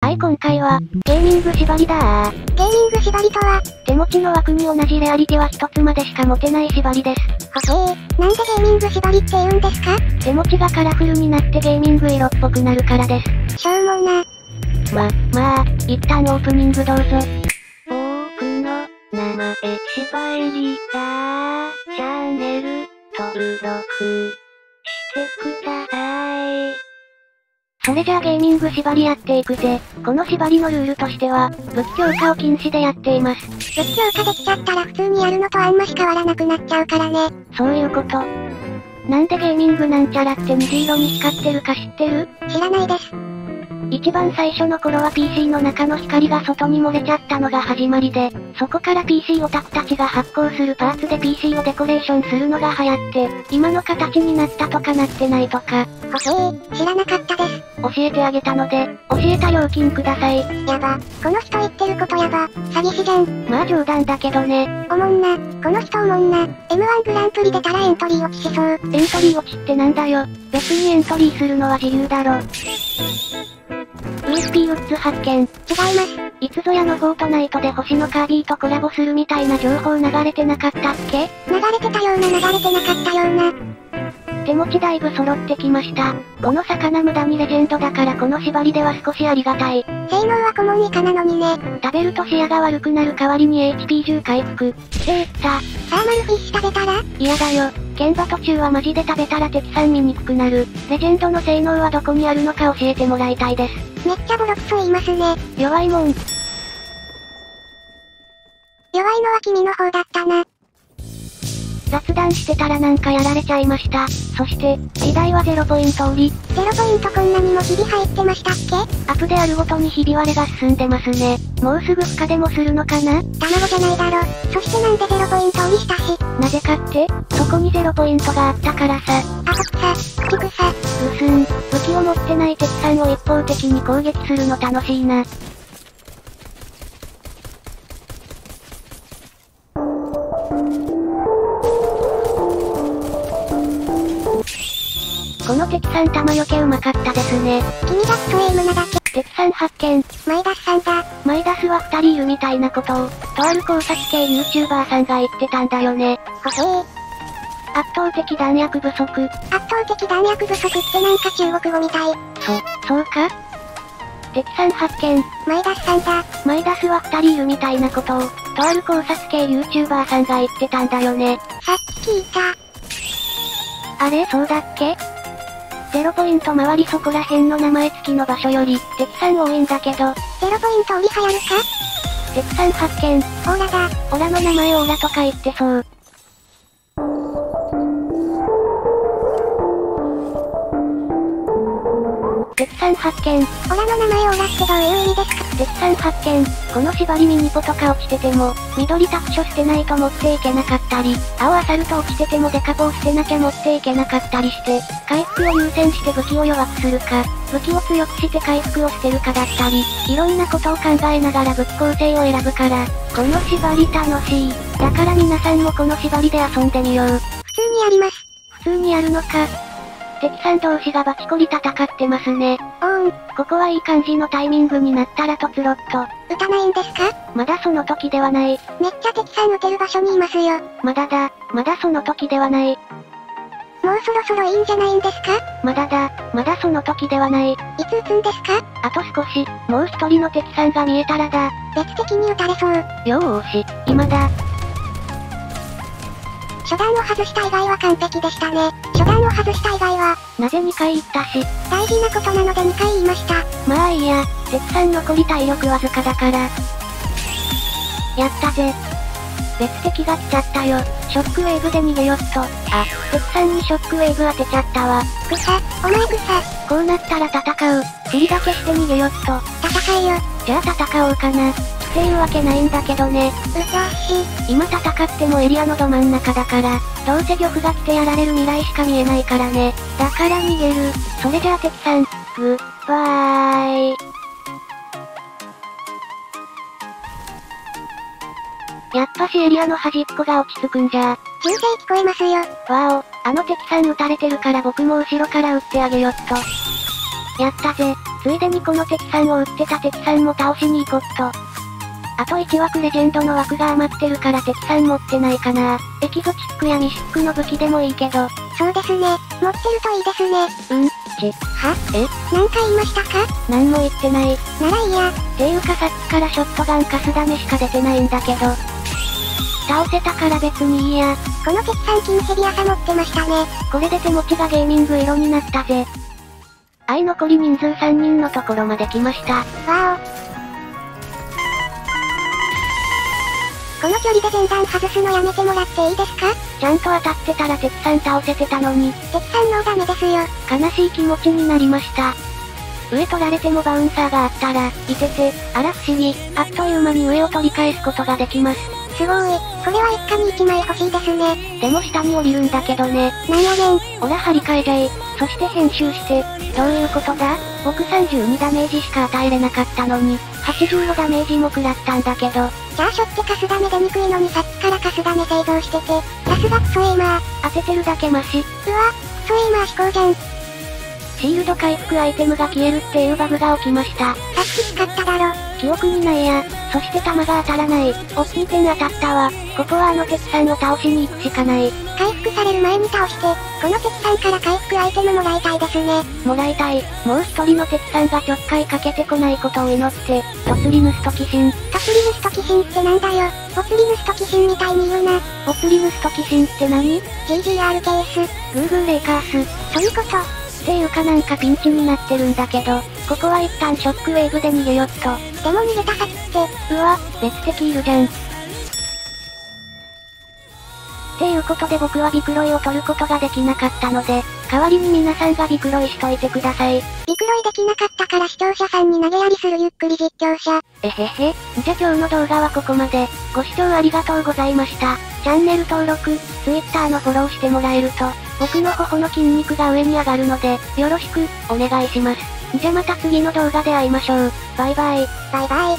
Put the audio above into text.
はい、今回は、ゲーミング縛りだー。 ゲーミング縛りとは、 手持ちの枠に同じレアリティは一つまでしか持てない縛りです。 ほへー、なんでゲーミング縛りって言うんですか？ 手持ちがカラフルになってゲーミング色っぽくなるからです。 しょうもな。 まあ、一旦オープニングどうぞ。僕の名前縛りだー。チャンネル登録してください。それじゃあゲーミング縛りやっていくぜ。この縛りのルールとしては、武器強化を禁止でやっています。 武器強化できちゃったら普通にやるのとあんまし変わらなくなっちゃうからね。 そういうこと。なんでゲーミングなんちゃらって虹色に光ってるか知ってる？ 知らないです。 一番最初の頃は PC の中の光が外に漏れちゃったのが始まりで、そこから PC オタクたちが発行するパーツで PC をデコレーションするのが流行って、今の形になったとかなってないとか。 ほへー、知らなかったです。 教えてあげたので、教えた料金ください。 やば、この人言ってることやば、詐欺師じゃん。 まあ冗談だけどね。 おもんな、この人おもんな。M1 グランプリ出たらエントリー落ちしそう。 エントリー落ちってなんだよ。別にエントリーするのは自由だろ。USP ウッズ発見。違います。いつぞやのフォートナイトで星のカービィとコラボするみたいな情報流れてなかったっけ？ 流れてたような流れてなかったような。 手持ちだいぶ揃ってきました。この魚無駄にレジェンドだからこの縛りでは少しありがたい。 性能はコモン以下なのにね。 食べると視野が悪くなる代わりに HP10 回復。サーマルフィッシュ食べたら？ 嫌だよ。剣馬途中はマジで食べたら敵さん見にくくなる。レジェンドの性能はどこにあるのか教えてもらいたいです。 めっちゃボロクソ言いますね。 弱いもん。 弱いのは君の方だったな。 雑談してたらなんかやられちゃいました。そして、時代は0ポイント売り。 0ポイントこんなにもひび入ってましたっけ？ アップであるごとにひび割れが進んでますね。もうすぐ負荷でもするのかな？ 卵じゃないだろ。そしてなんで0ポイント売りしたし。 なぜかって？そこに0ポイントがあったからさ。 あほくさ、口草。 武器を持ってない敵さんを一方的に攻撃するの楽しいな。この敵さん弾よけうまかったですね。 君がクソエイムなだけ。 敵さん発見。 マイダスさんだ。 マイダスは2人いるみたいなことを、とある考察系 YouTuber さんが言ってたんだよね。 ほへー。 圧倒的弾薬不足。 圧倒的弾薬不足ってなんか中国語みたい。 そうか？敵さん発見。 マイダスさんだ。 マイダスは2人いるみたいなことを、とある考察系 YouTuber さんが言ってたんだよね。 さっき聞いた。 あれそうだっけ？0ポイント周りそこら辺の名前付きの場所より、敵さん多いんだけど。 0ポイント売り流行るか？ 敵さん発見。 オーラだ。 オラの名前オーラとか言ってそう。敵さん発見。 オラの名前オーラってどういう意味ですか？ 敵さん発見。この縛りミニポとか落ちてても、緑タクショ捨てないと持っていけなかったり、青アサルト落ちててもデカポを捨てなきゃ持っていけなかったりして、回復を優先して武器を弱くするか、武器を強くして回復を捨てるかだったり、いろんなことを考えながら武器構成を選ぶから、この縛り楽しい。だから皆さんもこの縛りで遊んでみよう。 普通にやります。 普通にやるのか。敵さん同士がバチコリ戦ってますね。ここはいい感じのタイミングになったらとつろっと。 撃たないんですか？ まだその時ではない。 めっちゃ敵さん撃てる場所にいますよ。 まだその時ではない。 もうそろそろいいんじゃないんですか？ まだその時ではない。 いつ撃つんですか？ あと少し、もう一人の敵さんが見えたらだ。 別敵に撃たれそう。 よーし、今だ。 初段を外した以外は完璧でしたね。初段を外した以外は、 なぜ2回言ったし。 大事なことなので2回言いました。 まあいいや、敵さん残り体力わずかだから。やったぜ。別敵が来ちゃったよ。ショックウェーブで逃げよっと。あ、敵さんにショックウェーブ当てちゃったわ。 草、お前草。 こうなったら戦う。尻だけして逃げよっと。 戦えよ。 じゃあ戦おうかな。っていうわけないんだけどね。 うざし。 今戦ってもエリアのど真ん中だから、どうせ玉が来てやられる未来しか見えないからね。だから逃げる。それじゃあ敵さん、グッバイ。やっぱしエリアの端っこが落ち着くんじゃ。 銃声聞こえますよ。 わお、あの敵さん撃たれてるから僕も後ろから撃ってあげよっと。やったぜ。 ついでにこの敵さんを撃ってた敵さんも倒しに行こっと。あと1枠レジェンドの枠が余ってるから敵さん持ってないかな。エキゾチックやミシックの武器でもいいけど。 そうですね。持ってるといいですね。は？なんか言いましたか？ なんも言ってない。 ならいいや。 ていうかさっきからショットガンカスダメしか出てないんだけど。倒せたから別にいいや。 この敵さん金ヘビ朝持ってましたね。 これで手持ちがゲーミング色になったぜ。残り人数3人のところまで来ました。 わお。この距離で前段外すのやめてもらっていいですか？ ちゃんと当たってたら敵さん倒せてたのに。 敵さんのダメですよ。 悲しい気持ちになりました。上取られてもバウンサーがあったら、いてて、あら不思議、あっという間に上を取り返すことができます。 すごい。これは一家に1枚欲しいですね。 でも下に降りるんだけどね。 なんやねん。 ほら張り替えじゃい。そして編集して。どういうことだ？僕32ダメージしか与えれなかったのに、85ダメージも食らったんだけど。 じゃあしょってカスダメ出にくいのにさっきからカスダメ製造してて、さすがクソエイマー。 当ててるだけマシ。 うわ、クソエイマー飛行じゃん。 シールド回復アイテムが消えるっていうバグが起きました。 さっき使っただろ。 記憶にないや。そして弾が当たらない。おっ2点当たったわ。ここはあの敵さんを倒しに行くしかない。 回復される前に倒して、この敵さんから回復アイテムもらいたいですね。 もらいたい。もう一人の敵さんがちょっかいかけてこないことを祈って、トツリヌストキシン。 トツリヌストキシンってなんだよ。ボツリヌストキシンみたいに言うな。 ボツリヌストキシンって何？ GGRKS。 グーグーレイカース。 そういうこと。 っていうかなんかピンチになってるんだけど、ここは一旦ショックウェーブで逃げよっと。 でも逃げた先って、 うわ、別敵いるじゃん。っていうことで僕はビクロイを取ることができなかったので、代わりに皆さんがビクロイしといてください。 ビクロイできなかったから視聴者さんに投げやりするゆっくり実況者。 えへへ。じゃ今日の動画はここまで。ご視聴ありがとうございました。チャンネル登録、Twitter のフォローしてもらえると、僕の頬の筋肉が上に上がるので、よろしく、お願いします。じゃまた次の動画で会いましょう。バイバイ。 バイバイ。